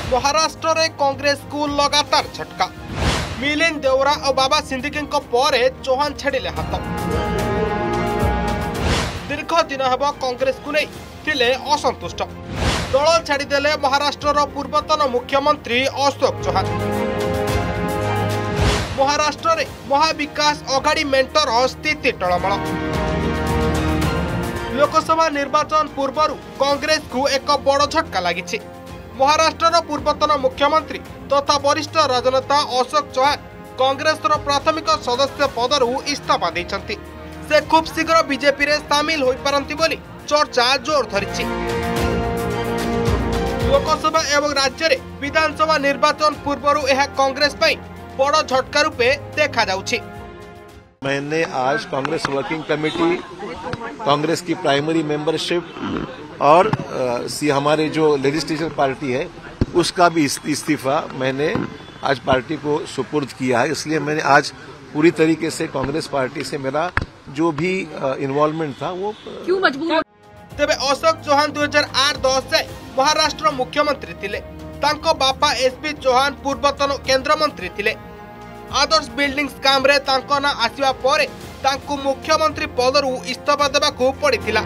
महाराष्ट्र रे कांग्रेस को लगातार झटका। मिलिंद देवरा और बाबा सिंदगी परे चौहान छाड़िले हाथ। दीर्घ दिन हेब कांग्रेस को नहीं थिले असंतुष्ट। दल छाड़देले महाराष्ट्र पूर्वतन मुख्यमंत्री अशोक चौहान। महाराष्ट्र रे महाविकास अघाड़ी मेंटर स्थिति टळमळ। लोकसभा निर्वाचन पूर्व कांग्रेस को एक बड़ झटका लगी। महाराष्ट्र पूर्वतन मुख्यमंत्री तथा वरिष्ठ राजनेता अशोक चौहान कांग्रेस प्राथमिक सदस्य पदर इस्तीफा देइछन्ति। से खूब शीघ्र बीजेपी रे सामिल होई पारंती बोली चर्चा जोर धरिछि। लोकसभा एवं राज्य रे विधानसभा निर्वाचन पूर्व यह कांग्रेस पई बड़ झटका रूपे देखा जाउछि। मैंने आज कांग्रेस वर्किंग कमेटी, कांग्रेस की प्राइमरी मेंबरशिप और हमारे जो लेजिस्लेटिव पार्टी है उसका भी इस्तीफा मैंने आज पार्टी को सुपुर्द किया है। इसलिए मैंने आज पूरी तरीके से कांग्रेस पार्टी से मेरा जो भी इन्वॉल्वमेंट था वो क्यों मजबूर। तेबे अशोक चौहान 2008-10 से महाराष्ट्र मुख्यमंत्री थिले। तांको बापा एसपी चौहान पूर्वतन केंद्र मंत्री थिले। आदर्श बिल्डिंग स्काम रे तांको ना आसीबा परे तांको मुख्यमंत्री पदरु इस्तीफा देबाकू पड़िथिला।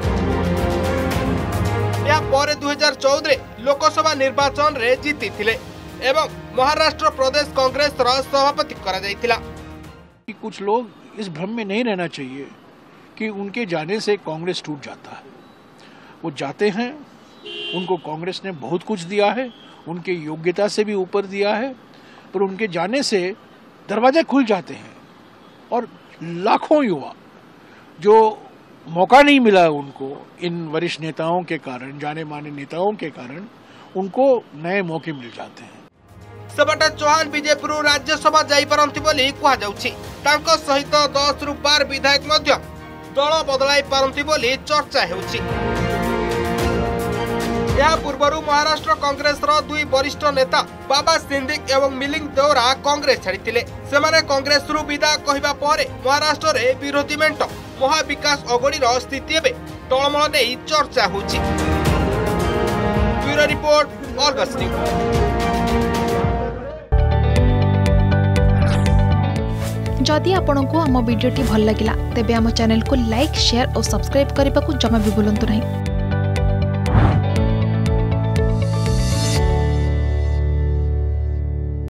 या परे 2014 लोकसभा निर्वाचन रे जीती थिले एवं महाराष्ट्र प्रदेश कांग्रेस सभापति करा जायतिला। कुछ लोग इस भ्रम में नहीं रहना चाहिए कि उनके जाने से कांग्रेस टूट जाता है। वो जाते हैं, उनको कांग्रेस ने बहुत कुछ दिया है, उनके योग्यता से भी ऊपर दिया है, पर उनके जाने से दरवाजे खुल जाते हैं और लाखों युवा जो मौका नहीं मिला उनको इन वरिष्ठ नेताओं के कारण, जाने माने नेताओं के कारण, उनको नए मौके मिल जाते हैं। सबटा चौहान बीजेपी राज्यसभा जाई पारंती बोली कहा जाउछि। तांको सहित 10 रु 12 विधायक मध्य दल बदलाई पारंती बोली चर्चा हेउछि। या पूर्व महाराष्ट्र कांग्रेस दुई वरिष्ठ नेता बाबा सिंदगी एवं मिलिंद देवरा कांग्रेस छाड़िथिले। सेमाने कांग्रेस रु विदा कहिबा परे महाराष्ट्र रे विरोधी मेंट महाविकास अघाड़ी स्थिति एबे टळमळ नै चर्चा होछि। Bureau report, Argus news. जदि आपंक आम भिडी भल लगा तेब आम चैनल को लाइक, शेयर और सब्सक्राइब करने को जमा भी भूलु नहीं।